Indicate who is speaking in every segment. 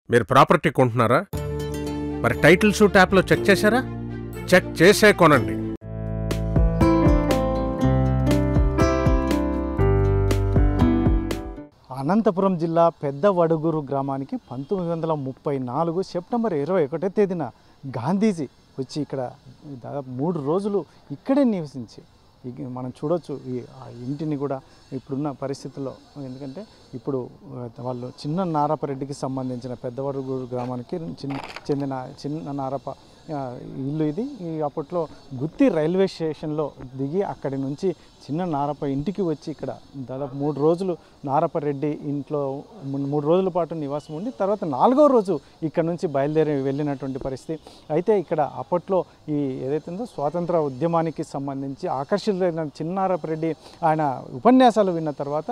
Speaker 1: మీరు ప్రాపర్టీ కొంటున్నారా? మరి టైటిల్స్ ట్యాప్లో చెక్ చేశారా? చెక్ చేసే కొనండి.
Speaker 2: అనంతపురం జిల్లా పెద్ద వడుగురు గ్రామానికి 1934 సెప్టెంబర్ 21వ తేదీన గాంధీజీ వచ్చి ఇక్కడ దాదాపు 3 రోజులు ఇక్కడే నివసించి మనం చూడొచ్చు ఈ ఇంటిని కూడా ఇప్పుడున్న పరిస్థితుల్లో. ఎందుకంటే ఇప్పుడు వాళ్ళు చిన్న నారపరెడ్డికి సంబంధించిన పెద్ద వడుగురు గ్రామానికి చెందిన చిన్న నారప ఇల్లు ఇది. ఈ అప్పట్లో గుత్తి రైల్వే స్టేషన్లో దిగి అక్కడి నుంచి చిన్న నారప ఇంటికి వచ్చి ఇక్కడ దాదాపు 3 రోజులు నారపరెడ్డి ఇంట్లో 3 రోజుల పాటు నివాసం ఉండి తర్వాత 4వ రోజు ఇక్కడ నుంచి బయలుదేరి వెళ్ళినటువంటి పరిస్థితి. అయితే ఇక్కడ అప్పట్లో ఈ ఏదైతే ఉందో స్వాతంత్ర ఉద్యమానికి సంబంధించి ఆకర్షితులైన చిన్న నారపరెడ్డి ఆయన ఉపన్యాసాలు విన్న తర్వాత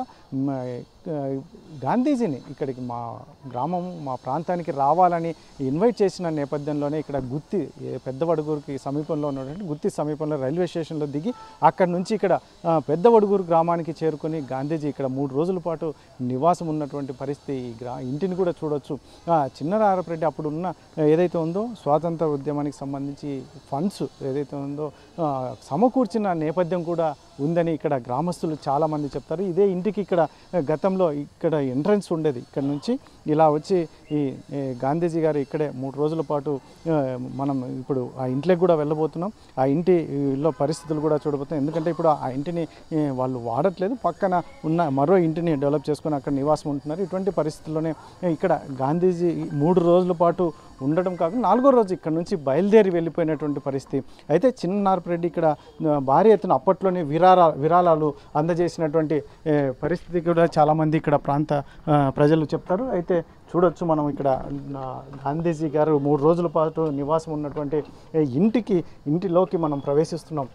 Speaker 2: గాంధీజీని ఇక్కడికి మా గ్రామం మా ప్రాంతానికి రావాలని ఇన్వైట్ చేసిన నేపథ్యంలోనే ఇక్కడ గుత్తి పెద్ద వడుగురుకి సమీపంలో ఉన్నటువంటి గుత్తి సమీపంలో రైల్వే స్టేషన్లో దిగి అక్కడి నుంచి ఇక్కడ పెద్ద వడుగురు గ్రామానికి చేరుకొని గాంధీజీ ఇక్కడ 3 రోజుల పాటు నివాసం ఉన్నటువంటి పరిస్థితి. ఇంటిని కూడా చూడొచ్చు. చిన్న నారపరెడ్డి అప్పుడు ఉన్న ఏదైతే ఉందో స్వాతంత్ర ఉద్యమానికి సంబంధించి ఫండ్స్ ఏదైతే ఉందో సమకూర్చిన నేపథ్యం కూడా ఉందని ఇక్కడ గ్రామస్తులు చాలామంది చెప్తారు. ఇదే ఇంటికి ఇక్కడ గతంలో ఇక్కడ ఎంట్రన్స్ ఉండేది. ఇక్కడ నుంచి ఇలా వచ్చి ఈ గాంధీజీ గారు ఇక్కడే 3 రోజుల పాటు మనం ఇప్పుడు ఆ ఇంట్లోకి కూడా వెళ్ళబోతున్నాం. ఆ ఇంటిలో పరిస్థితులు కూడా చూడబోతున్నాం. ఎందుకంటే ఇప్పుడు ఆ ఇంటిని వాళ్ళు వాడట్లేదు, పక్కన ఉన్న మరో ఇంటిని డెవలప్ చేసుకొని అక్కడ నివాసం ఉంటున్నారు. ఇటువంటి పరిస్థితుల్లోనే ఇక్కడ గాంధీజీ 3 రోజుల పాటు ఉండడం కాకుండా 4వ రోజు ఇక్కడ నుంచి బయలుదేరి వెళ్ళిపోయినటువంటి పరిస్థితి. అయితే చిన్న నారపరెడ్డి ఇక్కడ భారీ ఎత్తున అప్పట్లోనే విరాళాలు అందజేసినటువంటి పరిస్థితి కూడా చాలామంది ఇక్కడ ప్రాంత ప్రజలు చెప్తారు. అయితే చూడొచ్చు మనం ఇక్కడ గాంధీజీ గారు 3 రోజుల పాటు నివాసం ఉన్నటువంటి ఇంటిలోకి మనం ప్రవేశిస్తున్నాం.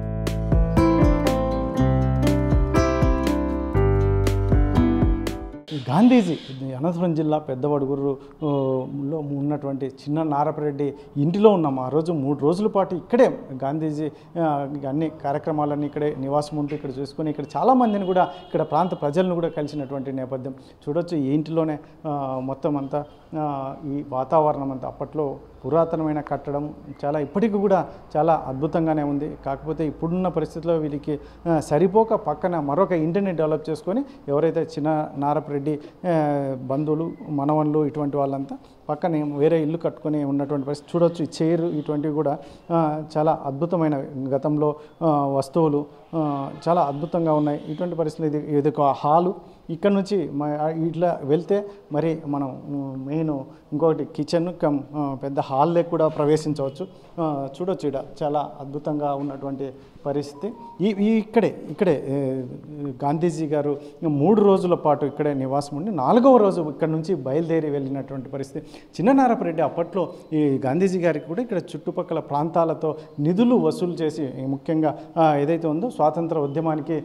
Speaker 2: గాంధీజీ అనంతపురం జిల్లా పెద్ద వడుగురులో ఉన్నటువంటి చిన్న నారపరెడ్డి ఇంటిలో ఉన్నాం. ఆ రోజు 3 రోజుల పాటు ఇక్కడే గాంధీజీ అన్ని కార్యక్రమాలన్నీ ఇక్కడే నివాసం ఉంటూ ఇక్కడ చూసుకొని ఇక్కడ చాలామందిని కూడా ఇక్కడ ప్రాంత ప్రజలను కూడా కలిసినటువంటి నేపథ్యం చూడొచ్చు. ఈ ఇంటిలోనే మొత్తం అంతా ఈ వాతావరణం అంతా అప్పట్లో పురాతనమైన కట్టడం చాలా ఇప్పటికీ కూడా చాలా అద్భుతంగానే ఉంది. కాకపోతే ఇప్పుడున్న పరిస్థితుల్లో వీరికి సరిపోక పక్కన మరొక ఇంటిని డెవలప్ చేసుకొని ఎవరైతే చిన్న నారపరెడ్డి బంధువులు మనవన్లు ఇటువంటి వాళ్ళంతా పక్కనే వేరే ఇల్లు కట్టుకొని ఉన్నటువంటి పరిస్థితి చూడొచ్చు. ఈ చైరు ఇటువంటివి కూడా చాలా అద్భుతమైన గతంలో వస్తువులు చాలా అద్భుతంగా ఉన్నాయి. ఇటువంటి పరిస్థితులు ఇది ఒక హాలు. ఇక్కడ నుంచి ఇట్లా వెళ్తే మరి మనం మెయిన్ ఇంకొకటి కిచెన్ కమ్ పెద్ద హాల్లోకి కూడా ప్రవేశించవచ్చు. చూడొచ్చు ఇక్కడ చాలా అద్భుతంగా ఉన్నటువంటి పరిస్థితి. ఇక్కడే గాంధీజీ గారు 3 రోజుల పాటు ఇక్కడే నివాసం ఉండి 4వ రోజు ఇక్కడ నుంచి బయలుదేరి వెళ్ళినటువంటి పరిస్థితి. చిన్న నారపరెడ్డి అప్పట్లో ఈ గాంధీజీ గారికి కూడా ఇక్కడ చుట్టుపక్కల ప్రాంతాలతో నిధులు వసూలు చేసి ముఖ్యంగా ఏదైతే ఉందో స్వాతంత్ర ఉద్యమానికి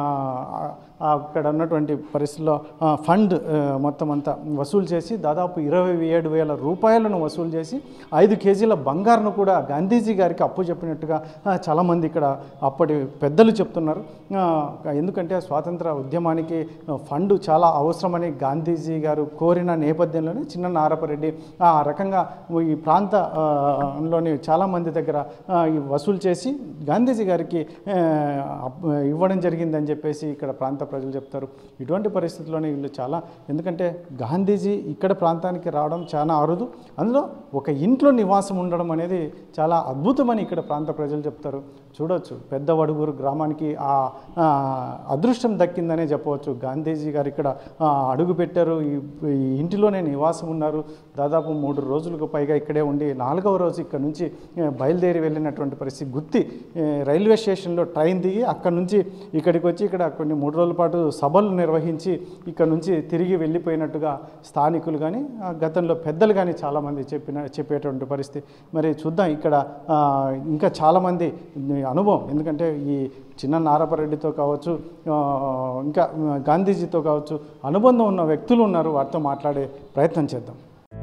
Speaker 2: అక్కడ ఉన్నటువంటి పరిస్థితుల్లో ఫండ్ మొత్తం అంతా వసూలు చేసి దాదాపు 27,000 రూపాయలను వసూలు చేసి 5 కేజీల బంగారును కూడా గాంధీజీ గారికి అప్పు చెప్పినట్టుగా చాలామంది ఇక్కడ అప్పటి పెద్దలు చెప్తున్నారు. ఎందుకంటే స్వాతంత్ర ఉద్యమానికి ఫండ్ చాలా అవసరమని గాంధీజీ గారు కోరిన నేపథ్యంలోనే చిన్న నారపరెడ్డి ఆ రకంగా ఈ ప్రాంతంలోని చాలామంది దగ్గర వసూలు చేసి గాంధీజీ గారికి ఇవ్వడం జరిగిందని చెప్పేసి ఇక్కడ ప్రాంత ప్రజలు చెప్తారు. ఇటువంటి పరిస్థితుల్లోనే వీళ్ళు చాలా ఎందుకంటే గాంధీజీ ఇక్కడ ప్రాంతానికి రావడం చాలా అరుదు, అందులో ఒక ఇంట్లో నివాసం ఉండడం అనేది చాలా అద్భుతమని ఇక్కడ ప్రాంత ప్రజలు చెప్తారు. చూడవచ్చు పెద్ద వడుగురు గ్రామానికి ఆ అదృష్టం దక్కిందనే చెప్పవచ్చు. గాంధీజీ గారు ఇక్కడ అడుగు పెట్టారు, ఈ ఇంటిలోనే నివాసం ఉన్నారు. దాదాపు 3 రోజులకు పైగా ఇక్కడే ఉండి 4వ రోజు ఇక్కడ నుంచి బయలుదేరి వెళ్ళినటువంటి పరిస్థితి. గుత్తి రైల్వే స్టేషన్లో ట్రైన్ దిగి అక్కడ నుంచి ఇక్కడికి వచ్చి ఇక్కడ కొన్ని 3 రోజుల పాటు సభలు నిర్వహించి ఇక్కడ నుంచి తిరిగి వెళ్ళిపోయినట్టుగా స్థానికులు కానీ గతంలో పెద్దలు కానీ చాలామంది చెప్పేటువంటి పరిస్థితి. మరి చూద్దాం ఇక్కడ ఇంకా చాలామంది అనుభవం, ఎందుకంటే ఈ చిన్న నారపరెడ్డితో కావచ్చు ఇంకా గాంధీజీతో కావచ్చు అనుబంధం ఉన్న వ్యక్తులు ఉన్నారు, వారితో మాట్లాడే ప్రయత్నం చేద్దాం.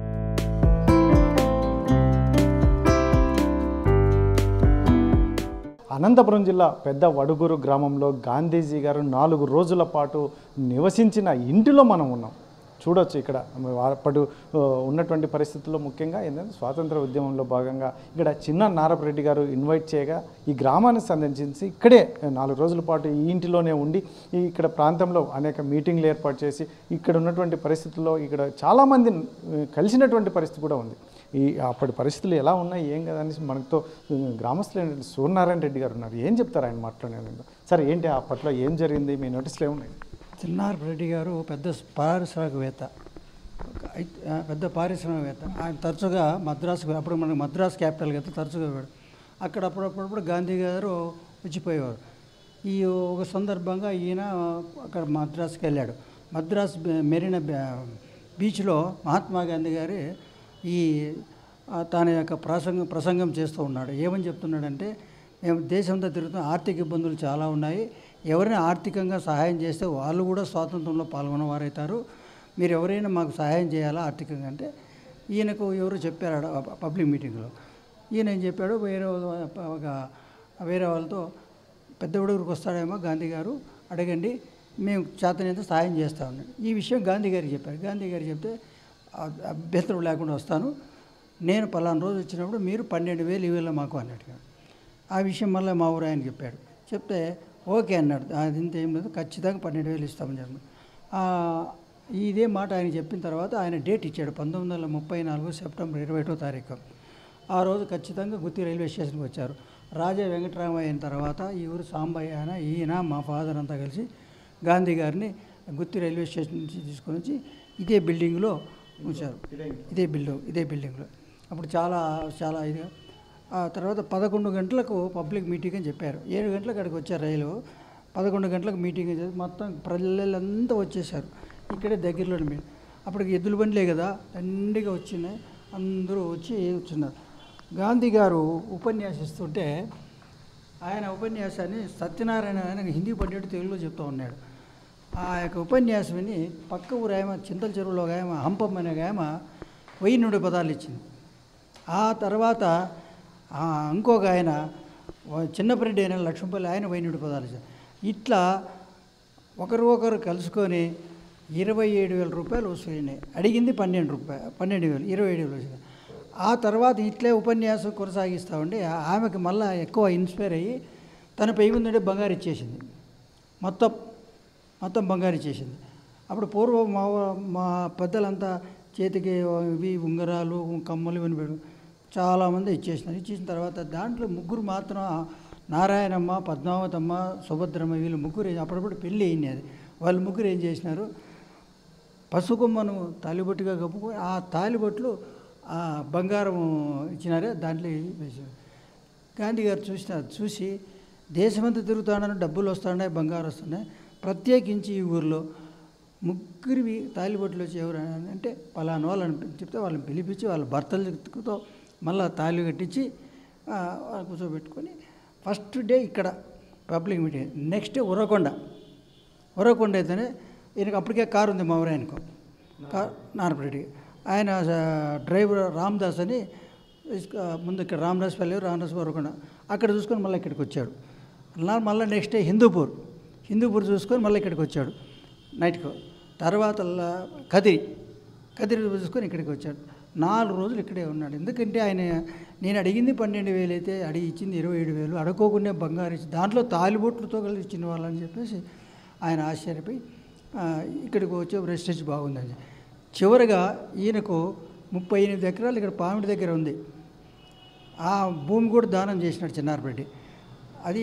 Speaker 2: అనంతపురం జిల్లా పెద్ద వడుగురు గ్రామంలో గాంధీజీ గారు 4 రోజుల పాటు నివసించిన ఇంటిలో మనం ఉన్నాం. చూడొచ్చు ఇక్కడ అప్పుడు ఉన్నటువంటి పరిస్థితుల్లో ముఖ్యంగా ఏంటంటే స్వాతంత్ర ఉద్యమంలో భాగంగా ఇక్కడ చిన్న నారపరెడ్డి గారు ఇన్వైట్ చేయగా ఈ గ్రామాన్ని సందర్శించి ఇక్కడే 4 రోజుల పాటు ఈ ఇంటిలోనే ఉండి ఇక్కడ ప్రాంతంలో అనేక మీటింగ్లు ఏర్పాటు చేసి ఇక్కడ ఉన్నటువంటి పరిస్థితుల్లో ఇక్కడ చాలామంది కలిసినటువంటి పరిస్థితి కూడా ఉంది. అప్పటి పరిస్థితులు ఎలా ఉన్నాయి ఏం కదా అనేసి మనతో గ్రామస్తులు సూర్యనారాయణ రెడ్డి గారు ఉన్నారు. ఏం చెప్తారు ఆయన మాట్లాడిన సరే ఏంటి అప్పట్లో ఏం జరిగింది, మీ నోటీసులు ఏమున్నాయి?
Speaker 3: చిన్నారెడ్డి గారు పెద్ద పారిశ్రామికవేత్త, ఆయన తరచుగా మద్రాసు, అప్పుడు మనకు మద్రాసు క్యాపిటల్ కదా, తరచుగా వెళ్ళాడు. అక్కడ అప్పుడప్పుడు గాంధీ గారు వచ్చిపోయేవారు. ఈ ఒక సందర్భంగా ఈయన అక్కడ మద్రాసుకి వెళ్ళాడు. మద్రాసు మెరీనా బీచ్లో మహాత్మా గాంధీ గారి తన యొక్క ప్రసంగం చేస్తూ ఉన్నాడు. ఏమని చెప్తున్నాడంటే, మేము దేశంతో తిరుగుతున్న ఆర్థిక ఇబ్బందులు చాలా ఉన్నాయి, ఎవరైనా ఆర్థికంగా సహాయం చేస్తే వాళ్ళు కూడా స్వాతంత్రంలో పాల్గొన్నవారవుతారు, మీరు ఎవరైనా మాకు సహాయం చేయాలా ఆర్థికంగా అంటే, ఈయనకు ఎవరు చెప్పారు పబ్లిక్ మీటింగ్లో. ఈయన ఏం చెప్పాడు, వేరే వాళ్ళతో పెద్ద ఊరికి వస్తాడేమో గాంధీ గారు, అడగండి, మేము చేతనైతే సహాయం చేస్తామని ఈ విషయం గాంధీ గారికి చెప్పారు. గాంధీ గారు చెప్తే అభ్యంతరం లేకుండా వస్తాను, నేను పలానా రోజు వచ్చినప్పుడు మీరు 12,000 ఇవ్వాలి మాకు అన్నట్టుగా. ఆ విషయం మళ్ళీ మా ఊరు ఆయన చెప్పాడు. చెప్తే ఓకే అన్నాడు, అది ఇంత ఏం లేదు, ఖచ్చితంగా 12,000 ఇస్తామని చెప్పాను. ఇదే మాట ఆయన చెప్పిన తర్వాత ఆయన డేట్ ఇచ్చాడు, 1934 సెప్టెంబర్ 21వ తారీఖు. ఆ రోజు ఖచ్చితంగా గుత్తి రైల్వే స్టేషన్కి వచ్చారు. రాజా వెంకటరామయ్య అయిన తర్వాత ఈ ఊరు సాంబయ్య ఈయన మా ఫాదర్ అంతా కలిసి గాంధీ గారిని గుత్తి రైల్వే స్టేషన్ నుంచి తీసుకొని వచ్చి ఇదే బిల్డింగ్లో ఉంచారు. ఇదే బిల్డింగ్లో అప్పుడు చాలా ఇదిగా. ఆ తర్వాత 11 గంటలకు పబ్లిక్ మీటింగ్ అని చెప్పారు. 7 గంటలకు అక్కడికి వచ్చారు రైలు. 11 గంటలకు మీటింగ్ చేసి మొత్తం ప్రజలంతా వచ్చేసారు. ఇక్కడే దగ్గరలో అప్పటికి ఎద్దుల బండ్లే కదా, దండిగా వచ్చినాయి, అందరూ వచ్చి కూర్చున్నారు. గాంధీ గారు ఉపన్యాసిస్తుంటే ఆయన ఉపన్యాసాన్ని సత్యనారాయణ ఆయన హిందీ పండితుడు తెలుగులో చెప్తూ ఉన్నాడు. ఆ యొక్క ఉపన్యాసం విని పక్క ఊరు ఆమె చింతల చెరువులో ఆమె హంపమ్మ అనే ఆమె 1000 పదాలు ఇచ్చింది. ఆ తర్వాత ఇంకొక ఆయన చిన్నపరెడ్డి అయిన లక్ష్మపల్లి ఆయన 1000 పదాలు ఇచ్చారు. ఇట్లా ఒకరు కలుసుకొని 27,000 రూపాయలు వసూలినాయి. అడిగింది 12,000, 27,000 వచ్చింది. ఆ తర్వాత ఇట్లే ఉపన్యాసం కొనసాగిస్తూ ఉండి ఆమెకు మళ్ళీ ఎక్కువ ఇన్స్పైర్ అయ్యి తన పై ముందుండే బంగారు ఇచ్చేసింది, మొత్తం బంగారు ఇచ్చేసింది. అప్పుడు పూర్వం మా పెద్దలంతా చేతికి ఇవి ఉంగరాలు కమ్మలు ఇవన్నీ పెడు చాలామంది ఇచ్చేసినారు. ఇచ్చేసిన తర్వాత దాంట్లో 3 మాత్రం నారాయణమ్మ, పద్మావతమ్మ, సుభద్రమ్మ, వీళ్ళు 3 అప్పుడప్పుడు పెళ్ళి అయింది. అది వాళ్ళు 3 ఏం చేసినారు, పసుకొమ్మను తాలిబొట్టుగా కప్పుకొని ఆ తాలిబొట్లు బంగారం ఇచ్చినారే దాంట్లో వేసారు. గాంధీ గారు చూసి దేశమంతా తిరుగుతాడని డబ్బులు వస్తున్నాయి, బంగారు వస్తున్నాయి, ప్రత్యేకించి ఈ ఊరిలో 3 తాలిబొట్లు వచ్చి ఎవరు అంటే పలానా వాళ్ళని చెప్తే వాళ్ళని పిలిపించి వాళ్ళ భర్తలతో మళ్ళీ తాళి కట్టించి కూర్చోబెట్టుకొని ఫస్ట్ డే ఇక్కడ public meeting. Next day Uravakonda అయితేనే ఈయనకు అప్పటికే కారు ఉంది, మా ఊరు ఆయనకు నారపరెడ్డి. ఆయన డ్రైవర్ రామదాస్ అని ముందు ఇక్కడ రామదాస్పల్లి ఉరవకొండ అక్కడ చూసుకొని మళ్ళీ ఇక్కడికి వచ్చాడు. మళ్ళీ నెక్స్ట్ డే హిందూపూర్ చూసుకొని మళ్ళీ ఇక్కడికి వచ్చాడు నైట్కు. తర్వాత కదిరి చూసుకొని ఇక్కడికి వచ్చాడు. 4 రోజులు ఇక్కడే ఉన్నాడు. ఎందుకంటే ఆయన నేను అడిగింది 12,000 అయితే అడిగి ఇచ్చింది 27,000, అడుక్కోకుండా బంగారు ఇచ్చి దాంట్లో తాలిబొట్లతో కలిసి ఇచ్చిన వాళ్ళని చెప్పేసి ఆయన ఆశ్చర్యపోయి ఇక్కడికి వచ్చే ప్రెస్టేజ్ బాగుందని. చివరిగా ఈయనకు 38 ఎకరాలు ఇక్కడ పామిడి దగ్గర ఉంది. ఆ భూమి కూడా దానం చేసినాడు చిన్నారెడ్డి. అది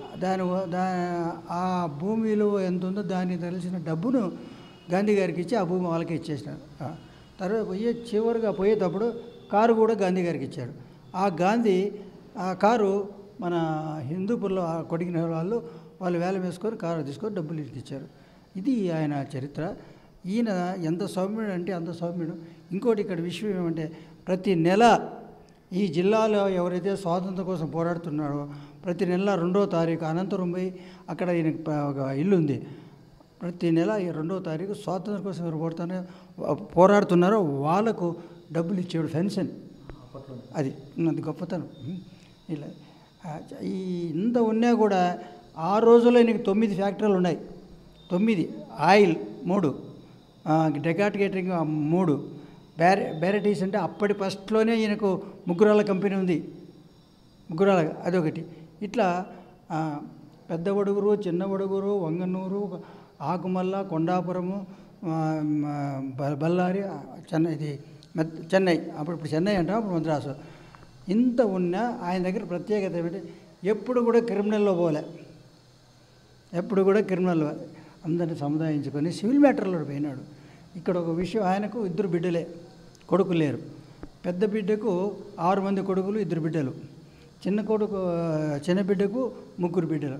Speaker 3: ఆ భూమిలో ఎంత ఉందో దాన్ని తెలిసిన డబ్బును గాంధీ గారికి ఇచ్చి ఆ భూమి వాళ్ళకి ఇచ్చేసినాడు. తర్వాత చివరిగా పోయేటప్పుడు కారు కూడా గాంధీ గారికి ఇచ్చాడు. ఆ కారు మన హిందూపూర్లో కొడిగిన వాళ్ళు వేలం వేసుకొని కారు తీసుకొని డబ్బులు ఇచ్చారు. ఇది ఆయన చరిత్ర. ఈయన ఎంత సౌమ్యుడు అంటే అంత సౌమ్యుడు. ఇంకోటి ఇక్కడ విషయం ఏమంటే ప్రతి నెల ఈ జిల్లాలో ఎవరైతే స్వాతంత్రం కోసం పోరాడుతున్నారో ప్రతి నెల 2వ తారీఖు అనంతపురం పోయి అక్కడ ఈయనకి ఒక ఇల్లు ఉంది. ప్రతి నెల 2వ తారీఖు స్వాతంత్రం కోసం ఎవరు పోరాడుతున్నారో వాళ్ళకు డబ్బులు ఇచ్చాడు పెన్షన్. అది గొప్పతనం. ఇలా ఇంత ఉన్నా కూడా ఆ రోజుల్లో ఈయనకి 9 ఫ్యాక్టరీలు ఉన్నాయి. 9 ఆయిల్ 3 డెకాట్ కేటరింగ్ 3, బ్యారటీస్ అంటే అప్పటి ఫస్ట్లోనే ఈయనకు ముగ్గురాల కంపెనీ ఉంది, ముగ్గురాల అదొకటి. ఇట్లా పెద్ద వడుగురు, చిన్న వడుగురు, వంగనూరు, ఆకుమల్ల, కొండాపురము, బళ్ళారి, చెన్నై, అప్పుడు చెన్నై అంటాం, అప్పుడు మద్రాసు. ఇంత ఉన్నా ఆయన దగ్గర ప్రత్యేకత ఏమిటి, ఎప్పుడు కూడా క్రిమినల్లో పోలే, ఎప్పుడు కూడా క్రిమినల్ అందరిని సముదాయించుకొని సివిల్ మ్యాటర్లో పోయినాడు. ఇక్కడ ఒక విషయం, ఆయనకు 2 బిడ్డలే, కొడుకు లేరు. పెద్ద బిడ్డకు 6 మంది కొడుకులు, 2 బిడ్డలు. చిన్న బిడ్డకు 3 బిడ్డలు.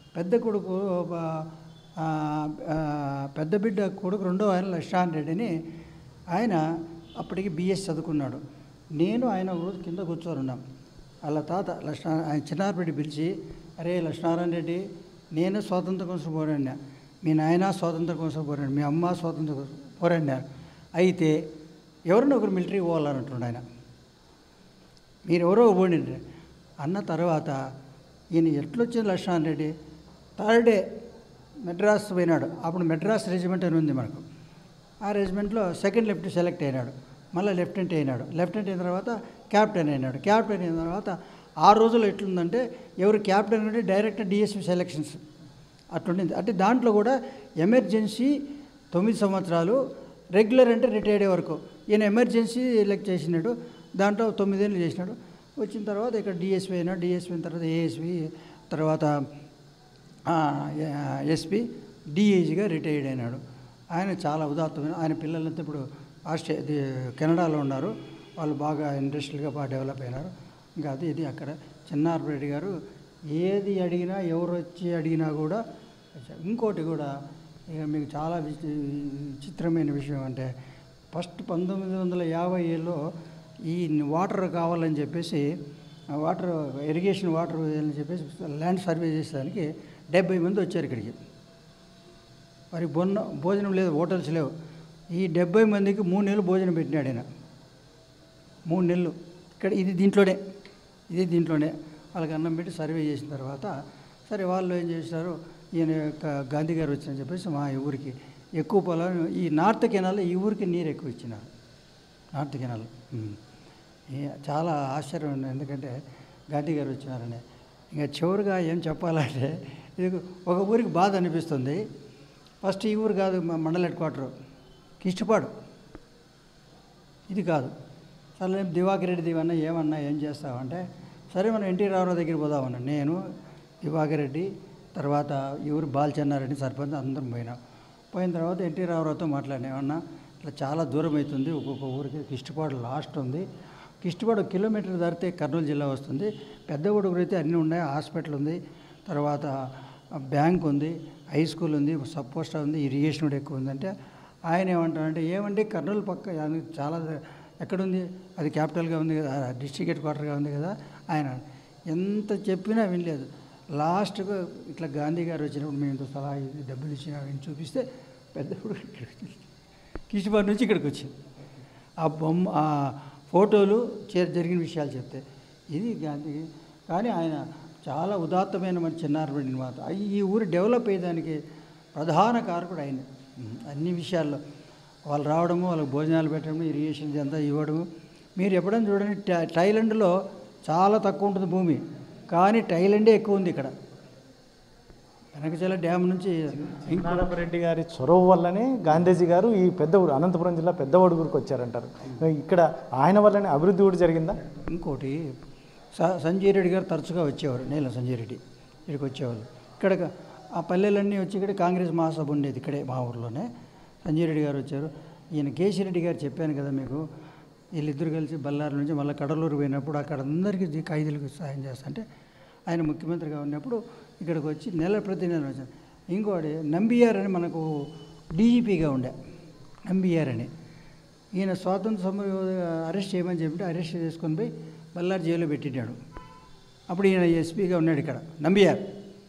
Speaker 3: పెద్ద బిడ్డ కొడుకు రెండో ఆయన లక్ష్మణ్ రెడ్డి అని, ఆయన అప్పటికి బిఎస్ చదువుకున్నాడు. నేను ఆయన ఒకరోజు కింద కూర్చొని ఉన్నాం. వాళ్ళ తాత ఆయన చిన్నారెడ్డి పిలిచి, అరే లక్ష్మణారాయణ రెడ్డి, నేను స్వాతంత్రం కోసం పోరాడినా, మీ నాయన స్వాతంత్రం కోసం పోరాడు, మీ అమ్మ స్వాతంత్రం కోసం పోరాడినారు, అయితే ఎవరినో ఒకరు మిలిటరీ పోవాలన్నట్టుండు ఆయన, మీరు ఎవరో పోండి అన్న తర్వాత ఈయన ఎట్లొచ్చింది లక్ష్మణ్ రెడ్డి, 3rd డే మెడ్రాస్ పోయినాడు. అప్పుడు మెడ్రాస్ రెజిమెంట్ అని ఉంది మనకు. ఆ రెజిమెంట్లో 2nd లెఫ్టినెంట్ సెలెక్ట్ అయినాడు, మళ్ళీ లెఫ్టినెంట్ అయినాడు. లెఫ్టినెంట్ అయిన తర్వాత క్యాప్టెన్ అయినాడు. క్యాప్టెన్ అయిన తర్వాత 6 రోజులు ఎట్లుందంటే, ఎవరు క్యాప్టెన్ అంటే డైరెక్ట్ డిఎస్పీ సెలక్షన్స్ అట్లుండింది. అంటే దాంట్లో కూడా ఎమర్జెన్సీ 9 సంవత్సరాలు, రెగ్యులర్ అంటే రిటైర్డ్ వరకు. ఈయన ఎమర్జెన్సీ ఎలక్ట్ చేసినాడు, దాంట్లో 9 ఏళ్ళు చేసినాడు. వచ్చిన తర్వాత ఇక్కడ డిఎస్పీ అయినాడు. డిఎస్పీ అయిన తర్వాత ఏఎస్పీ, తర్వాత ఎస్పీ, డిఐజీగా రిటైర్డ్ అయినాడు. ఆయన చాలా ఉదాత్తమైన, ఆయన పిల్లలంతా ఇప్పుడు కెనడాలో ఉన్నారు, వాళ్ళు బాగా ఇండస్ట్రియల్గా బాగా డెవలప్ అయినారు. ఇంకా ఇది అక్కడ చిన్నారెడ్డి గారు ఏది అడిగినా, ఎవరు వచ్చి అడిగినా కూడా. ఇంకోటి కూడా ఇక మీకు చాలా విచిత్రమైన విషయం అంటే, ఫస్ట్ 1950లో ఈ వాటర్ కావాలని చెప్పేసి, వాటర్ ఇరిగేషన్ వాటర్ అని చెప్పేసి ల్యాండ్ సర్వే చేసేదానికి 70 మంది వచ్చారు ఇక్కడికి. వారికి భోజనం లేదు, హోటల్స్ లేవు. ఈ 70 మందికి 3 నెలలు భోజనం పెట్టినాడు ఆయన, 3 నెలలు ఇక్కడ. ఇది దీంట్లోనే వాళ్ళకి అన్నం పెట్టి సర్వే చేసిన తర్వాత, సరే వాళ్ళు ఏం చేసినారు, ఈయన యొక్క గాంధీ గారు వచ్చారని చెప్పేసి మా ఊరికి ఎక్కువ పొలాలు, ఈ నార్త్ కెనాల్, ఈ ఊరికి నీరు ఎక్కువ ఇచ్చినారు, నార్త్ కెనాల్. చాలా ఆశ్చర్యం ఉంది, ఎందుకంటే గాంధీ గారు వచ్చినారని. ఇంకా చివరిగా ఏం చెప్పాలంటే, ఇది ఒక ఊరికి బాధ అనిపిస్తుంది. ఫస్ట్ ఈ ఊరు కాదు, మండల హెడ్-క్వార్టర్ కిష్టపాడు, ఇది కాదు. సరే దివాకర్ రెడ్డి దివన్నా ఏమన్నా ఏం చేస్తావంటే, సరే మనం ఎన్టీ రామారావు దగ్గరికి పోదామన్నా. నేను, దివాకర్ రెడ్డి, తర్వాత ఈ ఊరు బాలచెన్నారెడ్డి సర్పంచ్ అందరం పోయినాం. పోయిన తర్వాత ఎన్టీ రామారావుతో మాట్లాడినామన్నా, ఇట్లా చాలా దూరం అవుతుంది, ఒక్కొక్క ఊరికి కిష్టపాడు లాస్ట్ ఉంది, కిష్టపాడు 1 కిలోమీటర్ దాటితే కర్నూలు జిల్లా వస్తుంది. పెద్ద ఊరు అయితే అన్నీ ఉన్నాయి, హాస్పిటల్ ఉంది, తర్వాత బ్యాంక్ ఉంది, హై స్కూల్ ఉంది, సబ్ పోస్ట్ ఉంది, ఇరిగేషన్ కూడా ఎక్కువ ఉందంటే, ఆయన ఏమంటారంటే, ఏమంటే కర్నూలు పక్క చాలా ఎక్కడుంది, అది క్యాపిటల్గా ఉంది కదా, డిస్ట్రిక్ట్ హెడ్-క్వార్టర్గా ఉంది కదా. ఆయన ఎంత చెప్పినా వినలేదు. లాస్ట్గా ఇట్లా గాంధీ గారు వచ్చినప్పుడు మేము ఇంత సలహా డబ్బులు ఇచ్చినా చూపిస్తే, పెద్దప్పుడు ఇక్కడికి కిష్టిపాడు నుంచి ఇక్కడికి వచ్చింది. ఆ బొమ్మ, ఆ ఫోటోలు, జరిగిన విషయాలు చెప్తే ఇది గాంధీ. కానీ ఆయన చాలా ఉదాత్తమైన మన చిన్నారెడ్డి మాట. ఈ ఊరు డెవలప్ అయ్యేదానికి ప్రధాన కారకుడు ఆయన. అన్ని విషయాల్లో వాళ్ళు రావడము, వాళ్ళకి భోజనాలు పెట్టడము, ఇరిగేషన్ అంతా ఇవ్వడము. మీరు ఎప్పుడైనా చూడండి, థాయిలాండ్లో చాలా తక్కువ ఉంటుంది భూమి, కానీ థాయిలాండే ఎక్కువ ఉంది ఇక్కడ. వెనకచల డ్యామ్ నుంచి
Speaker 2: రెడ్డి గారి చొరవ వల్లనే గాంధీజీ గారు ఈ పెద్ద ఊరు అనంతపురం జిల్లా పెద్ద వడుగురికి వచ్చారంటారు. ఇక్కడ ఆయన వల్లనే అభివృద్ధి కూడా జరిగిందా?
Speaker 3: ఇంకోటి, సంజయ్ రెడ్డి గారు తరచుగా వచ్చేవారు, నేల సంజయ్ రెడ్డి ఇక్కడికి వచ్చేవాళ్ళు. ఇక్కడ ఆ పల్లెలన్నీ వచ్చి ఇక్కడ కాంగ్రెస్ మహాసభ ఉండేది ఇక్కడే మా ఊర్లోనే. సంజయ్ రెడ్డి గారు వచ్చారు. ఈయన కేసీరెడ్డి గారు చెప్పాను కదా మీకు, వీళ్ళిద్దరు కలిసి బళ్ళారి నుంచి మళ్ళీ కడలూరు పోయినప్పుడు అక్కడ అందరికీ ఖైదీలకు సాయం చేస్తా అంటే, ఆయన ముఖ్యమంత్రిగా ఉన్నప్పుడు ఇక్కడికి వచ్చి ప్రతి నెల వచ్చాను. ఇంకోటి నంబియార్ అని మనకు డీజీపీగా ఉండే, నంబియార్ అని. ఈయన స్వాతంత్ర సమర అరెస్ట్ చేయమని చెప్పి అరెస్ట్ చేసుకొని పోయి బళ్ళారి జైల్లో పెట్టినాడు. అప్పుడు ఈయన ఎస్పీగా ఉన్నాడు ఇక్కడ నంబియార్.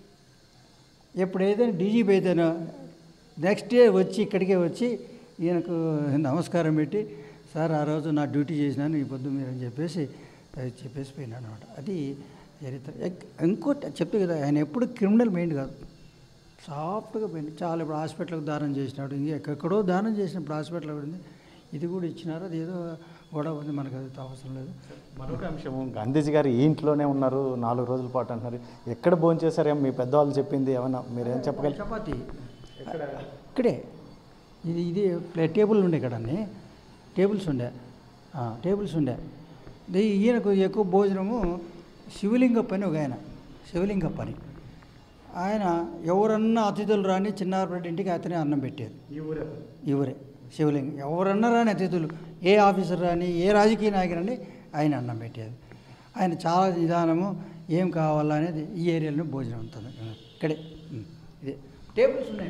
Speaker 3: ఎప్పుడైతే డీజీపీ అయితేనో నెక్స్ట్ డే వచ్చి ఇక్కడికే వచ్చి ఈయనకు నమస్కారం పెట్టి, సార్ ఆ రోజు నా డ్యూటీ చేసినాను, ఈ పొద్దు మీరు అని చెప్పేసి పోయినాను అనమాట. అది చరిత్ర. ఇంకోటి చెప్తే కదా, ఆయన ఎప్పుడు క్రిమినల్ మైండ్ కాదు, సాఫ్ట్గా పోయింది. చాలా ఇప్పుడు హాస్పిటల్కి దానం చేసినాడు, ఇంకెక్కడో దానం చేసినప్పుడు హాస్పిటల్ పడింది, ఇది కూడా ఇచ్చినారు. అది ఏదో గొడవ ఉంది, మనకు అది అవసరం లేదు.
Speaker 2: మరొక అంశం, గాంధీజీ గారు ఈ ఇంట్లోనే ఉన్నారు 4 రోజుల పాటు అంటున్నారు. ఎక్కడ భోజనం చేశారేమో మీ పెద్దవాళ్ళు చెప్పింది ఏమన్నా మీరేం చెప్పగలరు?
Speaker 3: చపాతి ఇక్కడే, ఇది టేబుల్ ఉండే, ఇక్కడ అన్ని టేబుల్స్ ఉండే. ఈయనకు ఎక్కువ భోజనము శివలింగప్ప అని ఒక ఆయన, శివలింగప్ప అని ఆయన ఎవరన్నా అతిథులు రాని చిన్నారెడ్డి ఇంటికి అతనే అన్నం పెట్టేది. ఈ ఊరే శివలింగం. ఎవరన్నా రాని అతిథులు, ఏ ఆఫీసర్ రాని, ఏ రాజకీయ నాయకురని ఆయన అన్నం పెట్టేది. ఆయన చాలా నిదానము, ఏం కావాలా అనేది ఈ ఏరియాలో భోజనం ఉంటుంది. ఇక్కడే ఇదే టేబుల్స్ ఉన్నాయి,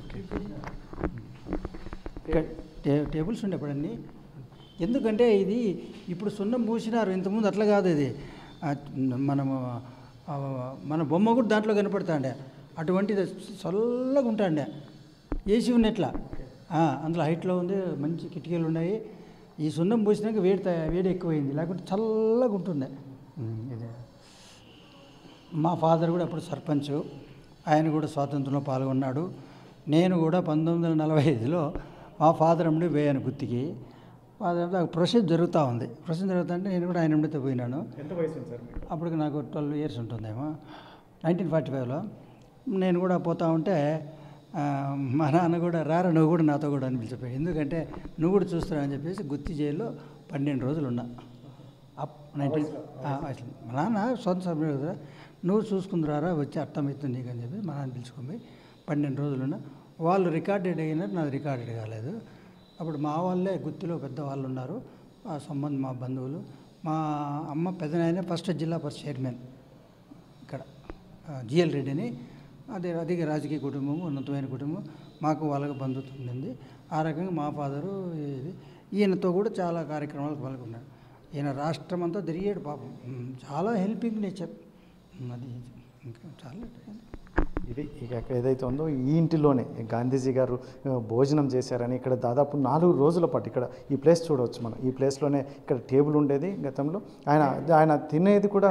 Speaker 3: టేబుల్స్ ఉండే ఇప్పుడన్నీ. ఎందుకంటే ఇది ఇప్పుడు సున్నం పూసినారు, ఇంతకుముందు అట్లా కాదు. ఇది మన బొమ్మ కూడా దాంట్లో కనపడుతుండే, అటువంటిది చల్లగా ఉంటాండే. ఏసీ ఉన్నట్లా, అందులో హైట్లో ఉంది, మంచి కిటికీలు ఉన్నాయి. ఈ సున్నం పూసినాక వేడి ఎక్కువైంది, లేకుంటే చల్లగా ఉంటుండే. ఇది మా ఫాదర్ కూడా అప్పుడు సర్పంచ్, ఆయన కూడా స్వాతంత్రంలో పాల్గొన్నాడు. నేను కూడా 1945లో మా ఫాదర్ అమ్మడి పోయాను గుత్తికి. ప్రొసెస్ జరుగుతూ ఉంది. ప్రొసెస్ జరుగుతుంటే నేను కూడా ఆయన అమ్మడితో పోయినాను.
Speaker 2: ఎంత వయసు సార్?
Speaker 3: అప్పటికి నాకు 12 years ఉంటుందేమో. 1945లో నేను కూడా పోతా ఉంటే మా నాన్న కూడా రారా నువ్వు కూడా నాతో కూడా అని పిలిచిపోయి, ఎందుకంటే నువ్వు కూడా చూస్తున్నావు అని చెప్పేసి గుత్తి జైల్లో 12 రోజులు ఉన్నా. మా నాన్న సొంత సభ్యుడు కదా, నువ్వు చూసుకుందిరారా వచ్చి అర్థమవుతుంది నీకు అని చెప్పి మా నాన్న పిలుచుకొని 12 రోజులు ఉన్నా. వాళ్ళు రికార్డెడ్ అయినారు, నాది రికార్డెడ్ కాలేదు. అప్పుడు మా వాళ్ళే గుత్తిలో పెద్దవాళ్ళు ఉన్నారు, ఆ సంబంధం మా బంధువులు. మా అమ్మ పెద్దనాయన ఫస్ట్ జిల్లా పరిషత్ చైర్మన్ ఇక్కడ జిఎల్ రెడ్డి అని. అది రాజకీయ కుటుంబం, ఉన్నతమైన కుటుంబం. మాకు వాళ్ళకి బంధుత్వం ఉంది. ఆ రకంగా మా ఫాదరు ఈయనతో కూడా చాలా కార్యక్రమాలకు పాల్గొన్నాడు. ఈయన రాష్ట్రం అంతా తిరిగాడు పాపం, చాలా హెల్పింగ్ నేచర్. అది ఇంకా చాలా
Speaker 2: ఇది ఇక ఏదైతే ఉందో ఈ ఇంటిలోనే గాంధీజీ గారు భోజనం చేశారని ఇక్కడ దాదాపు 4 రోజుల పాటు ఇక్కడ ఈ ప్లేస్ చూడవచ్చు మనం. ఈ ప్లేస్లోనే ఇక్కడ టేబుల్ ఉండేది గతంలో. ఆయన తినేది కూడా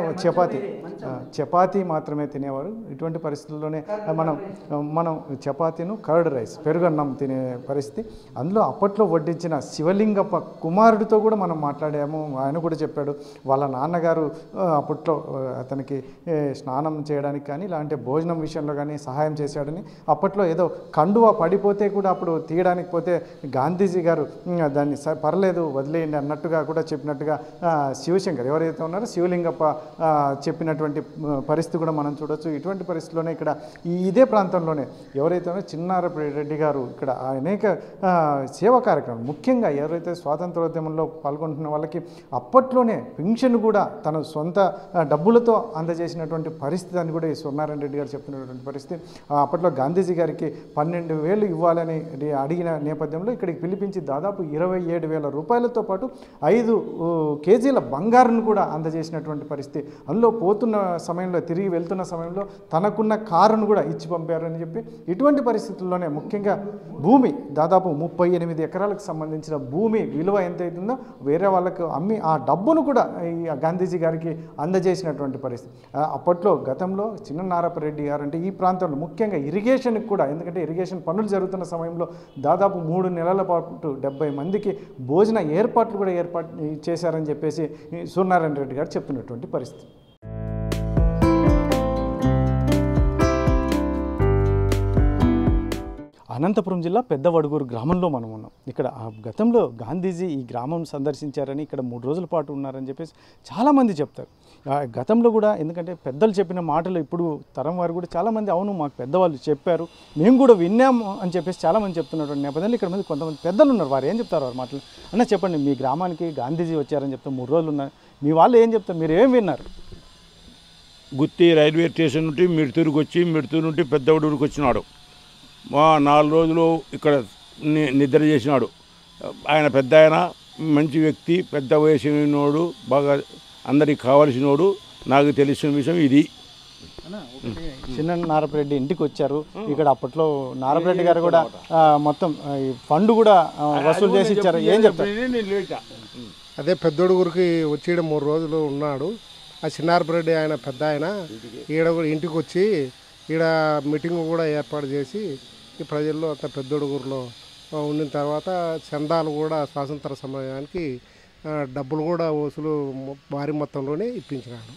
Speaker 2: చపాతీ మాత్రమే తినేవారు. ఇటువంటి పరిస్థితుల్లోనే మనం చపాతీను కర్డ్ రైస్, పెరుగన్నం తినే పరిస్థితి. అందులో అప్పట్లో వడ్డించిన శివలింగప్ప కుమారుడితో కూడా మనం మాట్లాడాము. ఆయన కూడా చెప్పాడు వాళ్ళ నాన్నగారు అప్పట్లో అతనికి స్నానం చేయడానికి కానీ ఇలాంటి భోజనం విషయంలో కానీ సహాయం చేశాడని. అప్పట్లో ఏదో కండువా పడిపోతే కూడా అప్పుడు తీయడానికి పోతే గాంధీజీ గారు దాన్ని పర్లేదు వదిలేయండి అన్నట్టుగా కూడా చెప్పినట్టుగా శివశంకర్ ఎవరైతే ఉన్నారో శివలింగప్ప చెప్పినటువంటి పరిస్థితి కూడా మనం చూడొచ్చు. ఇటువంటి పరిస్థితిలోనే ఇక్కడ ఇదే ప్రాంతంలోనే ఎవరైతే ఉన్నారో చిన్నారెడ్డి గారు ఇక్కడ అనేక సేవా కార్యక్రమాలు, ముఖ్యంగా ఎవరైతే స్వాతంత్రోద్యమంలో పాల్గొంటున్న వాళ్ళకి అప్పట్లోనే పెన్షన్ కూడా తన సొంత డబ్బులతో అందజేసినటువంటి పరిస్థితి అని కూడా ఈ స్వర్ణారాయణ రెడ్డి గారు చెప్పినటువంటి పరిస్థితి. అప్పట్లో గాంధీజీ గారికి 12,000 ఇవ్వాలని అడిగిన నేపథ్యంలో ఇక్కడికి పిలిపించి దాదాపు 27,000 రూపాయలతో పాటు 5 కేజీల బంగారును కూడా అందజేసినటువంటి పరిస్థితి. అందులో పోతున్న సమయంలో, తిరిగి వెళ్తున్న సమయంలో తనకున్న కారును కూడా ఇచ్చి పంపారని చెప్పి ఇటువంటి పరిస్థితుల్లోనే ముఖ్యంగా భూమి దాదాపు 38 ఎకరాలకు సంబంధించిన భూమి విలువ ఎంత అవుతుందో వేరే వాళ్ళకు అమ్మి ఆ డబ్బును కూడా ఈ గాంధీజీ గారికి అందజేసినటువంటి పరిస్థితి. అప్పట్లో గతంలో చిన్ననారపరెడ్డి గారు అంటే ఈ ప్రాంతంలో ముఖ్యంగా ఇరిగేషన్కి కూడా, ఎందుకంటే ఇరిగేషన్ పనులు జరుగుతున్న సమయంలో దాదాపు 3 నెలల పాటు 70 మందికి భోజన ఏర్పాట్లు కూడా చేశారని చెప్పేసి సూర్యనారాయణ రెడ్డి గారు చెప్తున్నటువంటి పరిస్థితి. అనంతపురం జిల్లా పెద్దవడుగూరు గ్రామంలో మనం ఉన్నాం. ఇక్కడ గతంలో గాంధీజీ ఈ గ్రామం సందర్శించారని, ఇక్కడ 3 రోజుల పాటు ఉన్నారని చెప్పేసి చాలామంది చెప్తారు. గతంలో కూడా, ఎందుకంటే పెద్దలు చెప్పిన మాటలు ఇప్పుడు తరం వారు కూడా చాలామంది అవును మాకు పెద్దవాళ్ళు చెప్పారు, మేము కూడా విన్నాము అని చెప్పేసి చాలామంది చెప్తున్నటువంటి నేపథ్యంలో ఇక్కడ మంది కొంతమంది పెద్దలు ఉన్నారు. వారు ఏం చెప్తారు వారి మాటలు? అన్న చెప్పండి, మీ గ్రామానికి గాంధీజీ వచ్చారని చెప్తే 3 రోజులు ఉన్నారు, మీ వాళ్ళు ఏం చెప్తారు, మీరు ఏం విన్నారు?
Speaker 4: గుత్తి రైల్వే స్టేషన్ నుండి మిడుతూరుకు వచ్చి, మిడుతూరు నుండి పెద్దవడూరుకు వచ్చినాడు. 4 రోజులు ఇక్కడ నిద్ర చేసినాడు. ఆయన పెద్ద ఆయన, మంచి వ్యక్తి, పెద్ద వయసునోడు, బాగా అందరికి కావాల్సినోడు. నాకు తెలిసిన విషయం ఇది.
Speaker 2: చిన్న నారపరెడ్డి ఇంటికి వచ్చారు. ఇక్కడ అప్పట్లో నారపరెడ్డి గారు కూడా మొత్తం ఫండ్ కూడా వసూలు చేసి ఇచ్చారు. ఏం చెప్తారు?
Speaker 5: అదే పెద్దోడుగురికి వచ్చి 3 రోజులు ఉన్నాడు. ఆ చిన్నారపరెడ్డి ఆయన పెద్ద ఆయన ఈడ కూడా ఇంటికి వచ్చి ఈడ మీటింగ్ కూడా ఏర్పాటు చేసి ఈ ప్రజల్లో అంత పెద్దొడుగురులో ఉండిన తర్వాత చందాలు కూడా స్వాతంత్ర సమయానికి డబ్బులు కూడా వసూలు భారీ మొత్తంలోనే ఇప్పించినాడు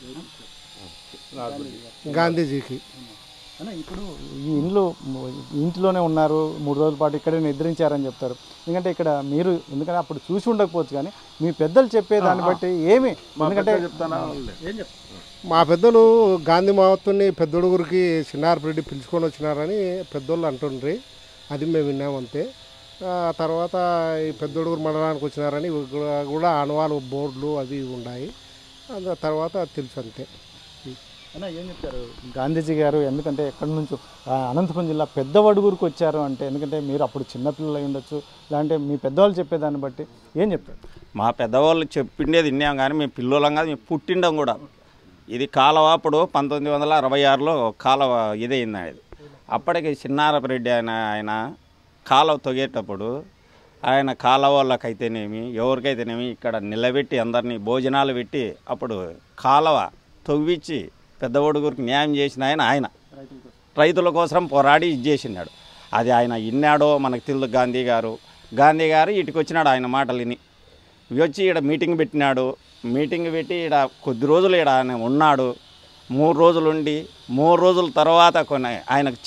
Speaker 5: గాంధీజీకి.
Speaker 2: ఇప్పుడు ఈ ఇంట్లోనే ఉన్నారు, 3 రోజుల పాటు ఇక్కడే నిద్రించారని చెప్తారు. ఎందుకంటే ఇక్కడ మీరు ఎందుకంటే అప్పుడు చూసి ఉండకపోవచ్చు, కానీ మీ పెద్దలు చెప్పే దాన్ని బట్టి ఏమి ఎందుకంటే
Speaker 5: మా పెద్దలు గాంధీ మహత్తుని పెద్దొడుగురికి చిన్నారపరెడ్డి పిలుచుకొని వచ్చినారని పెద్దోళ్ళు అంటుండ్రి. అది మేము విన్నామంతే. తర్వాత ఈ పెద్దొడుగురు మండలానికి వచ్చినారని కూడా ఆనవాళ్ళు బోర్డులు అవి ఉన్నాయి. తర్వాత తెలుసు అంతే.
Speaker 2: ఏం చెప్తారు గాంధీజీ గారు ఎందుకంటే ఎక్కడి నుంచో అనంతపురం జిల్లా పెద్దవడుగురికి వచ్చారు అంటే, ఎందుకంటే మీరు అప్పుడు చిన్నపిల్లలు అయి ఉండొచ్చు, లేదంటే మీ పెద్దవాళ్ళు చెప్పేదాన్ని బట్టి ఏం చెప్తారు?
Speaker 6: మా పెద్దవాళ్ళు చెప్పిండేది విన్నాం, కానీ మేము పిల్లలం కాదు, మేము పుట్టిండం కూడా. ఇది కాలువ అప్పుడు 1966లో కాలువ ఇదైంది. అది అప్పటికి చిన్నారపరెడ్డి ఆయన కాలువ తొగేటప్పుడు ఆయన కాలువ వాళ్ళకైతేనేమి ఎవరికైతేనేమి ఇక్కడ నిలబెట్టి అందరినీ భోజనాలు పెట్టి అప్పుడు కాలువ తవ్వించి పెద్దవడుగురికి న్యాయం చేసిన ఆయన రైతుల కోసం పోరాడి ఇది చేసినాడు. అది ఆయన ఇన్నాడో మనకు తెలుసు. గాంధీ గారు ఇటుకు వచ్చినాడు, ఆయన మాటలు విని వచ్చి ఇక్కడ మీటింగ్ పెట్టినాడు. మీటింగ్ పెట్టి ఇక్కడ కొద్ది రోజులు ఇక్కడ ఆయన ఉన్నాడు. 3 రోజులు ఉండి 3 రోజుల తర్వాత కొన్ని ఆయనకు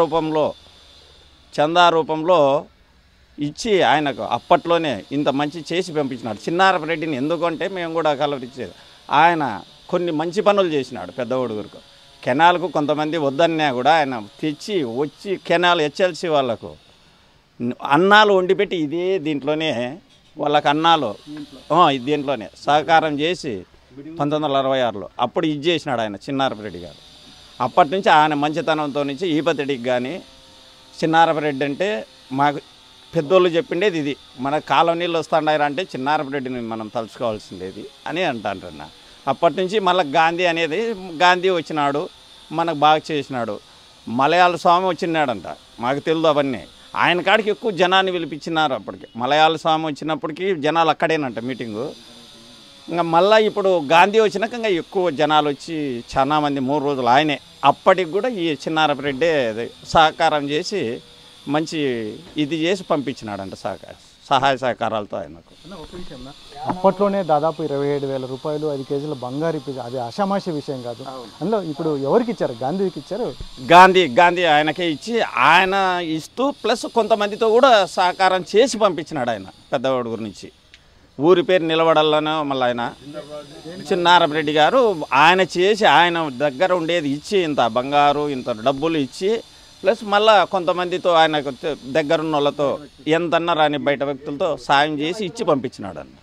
Speaker 6: చందా రూపంలో ఇచ్చి ఆయనకు అప్పట్లోనే ఇంత మంచి చేసి పంపించినాడు చిన్నారపరెడ్డిని. ఎందుకంటే మేము కూడా కలవరించేది, ఆయన కొన్ని మంచి పనులు చేసినాడు పెద్దవడుగురికి. కెనాల్కు కొంతమంది వద్దన్నా కూడా ఆయన తెచ్చి వచ్చి కెనాల్ హెచ్ఎల్సి వాళ్ళకు అన్నాలు వండిపెట్టి ఇదే దీంట్లోనే వాళ్ళకి అన్నాలు దీంట్లోనే సహకారం చేసి 1966లో అప్పుడు ఇది చేసినాడు ఆయన చిన్నారపరెడ్డి గారు. అప్పటి నుంచి ఆయన మంచితనంతో నుంచి ఈపతిడికి కానీ చిన్నారపరెడ్డి అంటే మాకు పెద్దోళ్ళు చెప్పిండేది ఇది. మన కాలనీళ్ళు వస్తుండారు అంటే చిన్నారపరెడ్డిని మనం తలుచుకోవాల్సిందేది అని అంటారన్న. అప్పటి నుంచి మళ్ళీ గాంధీ వచ్చినాడు, మనకు బాగా చేసినాడు. మలయాళ స్వామి వచ్చినాడంట, మాకు తెలియదు అవన్నీ. ఆయన కాడికి ఎక్కువ జనాన్ని పిలిపించినారు. అప్పటికి మలయాళ స్వామి వచ్చినప్పటికీ జనాలు అక్కడేనంట మీటింగు. ఇంకా మళ్ళీ ఇప్పుడు గాంధీ వచ్చినాక ఇంకా ఎక్కువ జనాలు వచ్చి చాలా మంది 3 రోజులు ఆయనే. అప్పటికి కూడా ఈ చిన్నారపరెడ్డి సహకారం చేసి మంచి ఇది చేసి పంపించినాడంట సహాయ సహకారాలతో ఆయనకు.
Speaker 2: అప్పట్లోనే దాదాపు 27,000 రూపాయలు 5 కేజీల బంగారు అది ఆషామాషి విషయం కాదు. అందులో ఇప్పుడు ఎవరికి ఇచ్చారు? గాంధీకి ఇచ్చారు.
Speaker 6: గాంధీ ఆయనకే ఇచ్చి ఆయన ఇస్తూ ప్లస్ కొంతమందితో కూడా సహకారం చేసి పంపించినాడు ఆయన పెద్దవడుగురు నుంచి. ఊరి పేరు నిలబడాలనో మళ్ళీ ఆయన చిన్నారపరెడ్డి గారు ఆయన చేసి ఆయన దగ్గర ఉండేది ఇచ్చి ఇంత బంగారు ఇంత డబ్బులు ఇచ్చి ప్లస్ మళ్ళీ కొంతమందితో ఆయనకు దగ్గరున్న వాళ్ళతో ఎంతన్నా రాని బయట వ్యక్తులతో సాయం చేసి ఇచ్చి పంపించినాడు అన్న.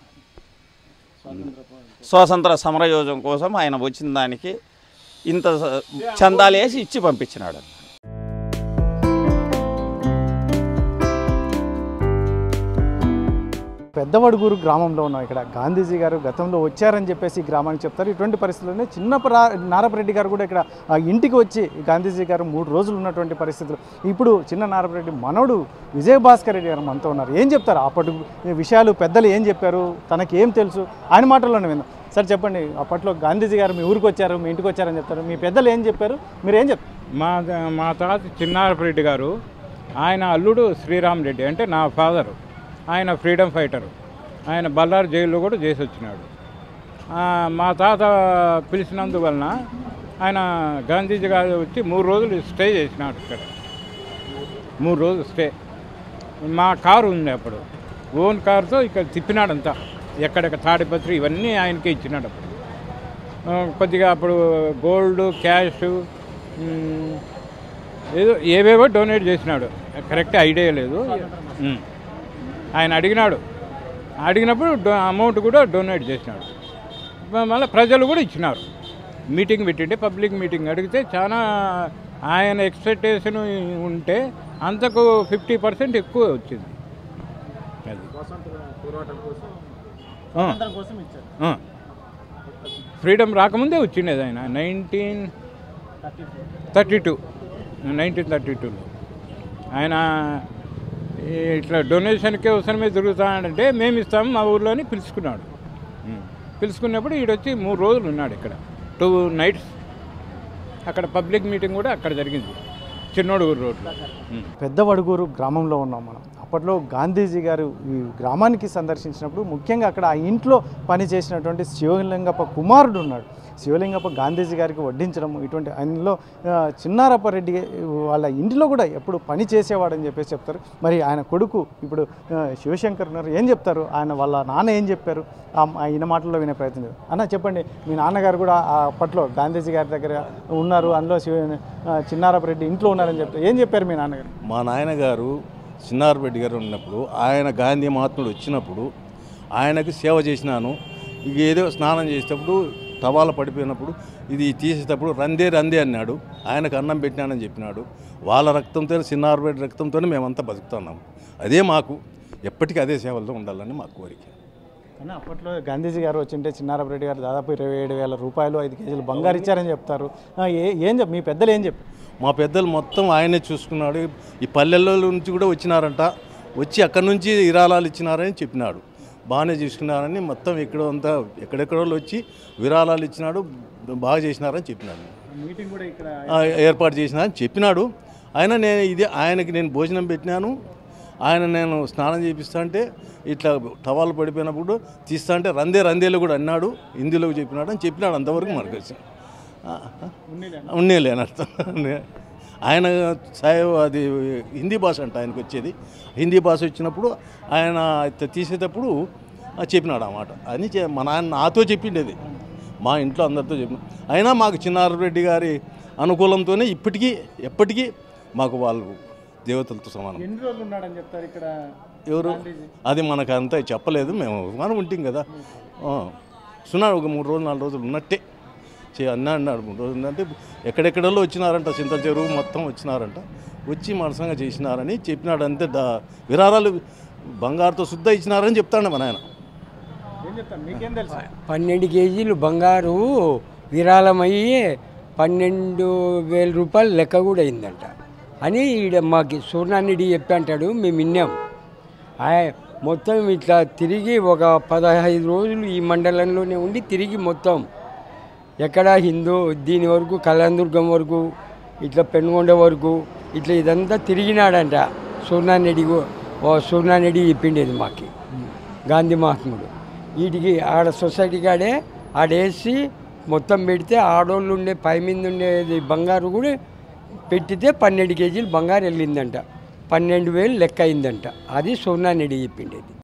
Speaker 6: స్వాతంత్ర సమరయోజం కోసం ఆయన వచ్చిన దానికి ఇంత చందాలు వేసి ఇచ్చి పంపించినాడు అన్న.
Speaker 2: పెద్దవడుగురు గ్రామంలో ఉన్నాం. ఇక్కడ గాంధీజీ గారు గతంలో వచ్చారని చెప్పేసి గ్రామానికి చెప్తారు. ఇటువంటి పరిస్థితుల్లోనే నారపరెడ్డి గారు కూడా ఇక్కడ ఇంటికి వచ్చి గాంధీజీ గారు 3 రోజులు ఉన్నటువంటి పరిస్థితులు. ఇప్పుడు చిన్న నారపరెడ్డి మనవడు విజయభాస్కర్ రెడ్డి గారు మనతో ఉన్నారు. ఏం చెప్తారు అప్పటి విషయాలు, పెద్దలు ఏం చెప్పారు, తనకి ఏం తెలుసు ఆయన మాటల్లోనే విందాం. సార్ చెప్పండి, అప్పట్లో గాంధీజీ గారు మీ ఊరికి వచ్చారు, మీ ఇంటికి వచ్చారని చెప్తారు. మీ పెద్దలు ఏం చెప్పారు, మీరు ఏం చెప్తారు?
Speaker 7: మా తాత చిన్నారపరెడ్డి గారు, ఆయన అల్లుడు శ్రీరామ్ రెడ్డి అంటే నా ఫాదరు. ఆయన ఫ్రీడమ్ ఫైటరు. ఆయన బళ్ళారు జైల్లో కూడా చేసి వచ్చినాడు. మా తాత పిలిచినందువలన ఆయన గాంధీజీ గారు వచ్చి 3 రోజులు స్టే చేసినాడు ఇక్కడ. 3 రోజులు స్టే. మా కారు ఉంది అప్పుడు, ఓన్ కారుతో ఇక్కడ తిప్పినాడంతా. ఎక్కడెక్కడ తాడిపత్రి ఇవన్నీ ఆయనకే ఇచ్చినాడు. అప్పుడు కొద్దిగా అప్పుడు గోల్డ్, క్యాష్ ఏదో ఏవేవో డొనేట్ చేసినాడు. కరెక్ట్ ఐడియా లేదు. ఆయన అడిగినప్పుడు అమౌంట్ కూడా డొనేట్ చేసినాడు. మళ్ళీ ప్రజలు కూడా ఇచ్చినారు. మీటింగ్ పెట్టిండే, పబ్లిక్ మీటింగ్ అడిగితే చాలా ఆయన ఎక్స్పెక్టేషన్ ఉంటే అంతకు 50% ఎక్కువ వచ్చింది. అది ఫ్రీడమ్ రాకముందే వచ్చిండేది ఆయన 1932లో. ఆయన ఇట్లా డొనేషన్కి అవసరమే తిరుగుతాడంటే మేము ఇస్తాము మా ఊర్లోని పిలుచుకున్నాడు. పిలుచుకున్నప్పుడు ఈడొచ్చి 3 రోజులు ఉన్నాడు ఇక్కడ, 2 nights. అక్కడ పబ్లిక్ మీటింగ్ కూడా అక్కడ జరిగింది, చిన్నోడుగురు రోడ్లో.
Speaker 2: పెద్దవడుగూరు గ్రామంలో ఉన్నాం మనం. అప్పట్లో గాంధీజీ గారు ఈ గ్రామానికి సందర్శించినప్పుడు ముఖ్యంగా అక్కడ ఆ ఇంట్లో పనిచేసినటువంటి శివలింగప్ప కుమారుడు ఉన్నాడు. శివలింగప్ప గాంధీజీ గారికి వడ్డించడం ఇటువంటి ఆయనలో చిన్నారప్పారెడ్డి వాళ్ళ ఇంటిలో కూడా ఎప్పుడు పని చేసేవాడని చెప్పేసి చెప్తారు. మరి ఆయన కొడుకు ఇప్పుడు శివశంకర్ ఉన్నారు, ఏం చెప్తారు, ఆయన వాళ్ళ నాన్న ఏం చెప్పారు, ఈయన మాటల్లో వినే ప్రయత్నం చేస్తారు. అన్న చెప్పండి, మీ నాన్నగారు కూడా అప్పట్లో గాంధీజీ గారి దగ్గర ఉన్నారు, అందులో చిన్నారప్పారెడ్డి ఇంట్లో ఉన్నారని చెప్తారు, ఏం చెప్పారు మీ నాన్నగారు?
Speaker 4: మా నాయనగారు చిన్నారపరెడ్డి గారు ఉన్నప్పుడు ఆయన గాంధీ మహాత్ముడు వచ్చినప్పుడు ఆయనకు సేవ చేసినాను. ఇక ఏదో స్నానం చేసేటప్పుడు తవాల పడిపోయినప్పుడు ఇది తీసేటప్పుడు రందే రందే అన్నాడు, ఆయనకు అన్నం పెట్టినానని చెప్పినాడు. వాళ్ళ రక్తంతో చిన్నారపరెడ్డి రక్తంతోనే మేమంతా బతుకుతున్నాము. అదే మాకు ఎప్పటికీ అదే సేవలతో ఉండాలని మా కోరిక.
Speaker 2: కానీ అప్పట్లో గాంధీజీ గారు వచ్చింటే చిన్నారప్పారెడ్డి గారు దాదాపు 27,000 రూపాయలు 5 కేజీలు బంగారు ఇచ్చారని చెప్తారు. మీ పెద్దలు ఏం చెప్పారు?
Speaker 4: మా పెద్దలు మొత్తం ఆయనే చూసుకున్నాడు. ఈ పల్లెల్లో నుంచి కూడా వచ్చినారంట, వచ్చి అక్కడి నుంచి విరాళాలు ఇచ్చినారని చెప్పినాడు. బాగానే చూసుకున్నారని మొత్తం అంతా ఎక్కడెక్కడో వచ్చి విరాళాలు ఇచ్చినాడు, బాగా చేసినారని చెప్పినాడు.
Speaker 2: మీటింగ్ కూడా ఇక్కడ
Speaker 4: ఏర్పాటు చేసినారని చెప్పినాడు. ఆయనకి నేను భోజనం పెట్టినాను. నేను స్నానం చేపిస్తా అంటే ఇట్లా టవాలు పడిపోయినప్పుడు తీస్తా అంటే రందేలు కూడా అన్నాడు, హిందీలో చెప్పినాడు అని చెప్పినాడు. అంతవరకు మనకు వచ్చాను ఉన్నేలే అని అర్థం. ఆయన అది హిందీ భాష అంట ఆయనకు వచ్చేది. హిందీ భాష వచ్చినప్పుడు ఆయన తీసేటప్పుడు చెప్పినాడు అన్నమాట. అని మా నాన్న నాతో చెప్పిండేది, మా ఇంట్లో అందరితో చెప్పిన. అయినా మాకు చిన్నారపరెడ్డి గారి అనుకూలంతోనే ఎప్పటికీ మాకు వాళ్ళు దేవతలతో సమానం.
Speaker 2: ఎన్ని రోజులు ఉన్నాడని చెప్తారు ఇక్కడ?
Speaker 4: ఎవరు అది మనకు అంతా చెప్పలేదు, మనం ఉంటాం కదా. సున్నాడు ఒక 3 రోజులు 4 రోజులు ఉన్నట్టే అన్నాడు. 3 రోజులు అంటే ఎక్కడెక్కడో వచ్చినారంట, చింత చెరువు మొత్తం వచ్చినారంట, వచ్చి మనసంగా చేసినారని చెప్పినాడు. అంతే విరాళాలు బంగారుతో శుద్ధ ఇచ్చినారని చెప్తాడు మన ఆయన.
Speaker 8: 12 కేజీలు బంగారు విరాళమయ్యి 12,000 రూపాయలు లెక్క కూడా అయిందంట అని ఈడ మాకు సూర్ణారెడ్డి చెప్పి అంటాడు. మేము విన్నాం. మొత్తం ఇట్లా తిరిగి ఒక 15 రోజులు ఈ మండలంలోనే ఉండి తిరిగి మొత్తం ఎక్కడ హిందూ దీని వరకు కళ్యాణదుర్గం వరకు ఇట్లా పెనుగొండ వరకు ఇట్లా ఇదంతా తిరిగినాడంట సూర్ణారెడ్డి చెప్పిండేది మాకు. గాంధీ మహాత్ముడు వీటికి ఆడ సొసైటీ కాడే ఆడేసి మొత్తం పెడితే ఆడోళ్ళు ఉండే పై మీద ఉండేది బంగారు కూడా పెట్టితే 12 కేజీలు బంగారు వెళ్ళిందంట, 12,000 లెక్క అయిందంట. అది సూర్ణారెడ్డి చెప్పిండేది.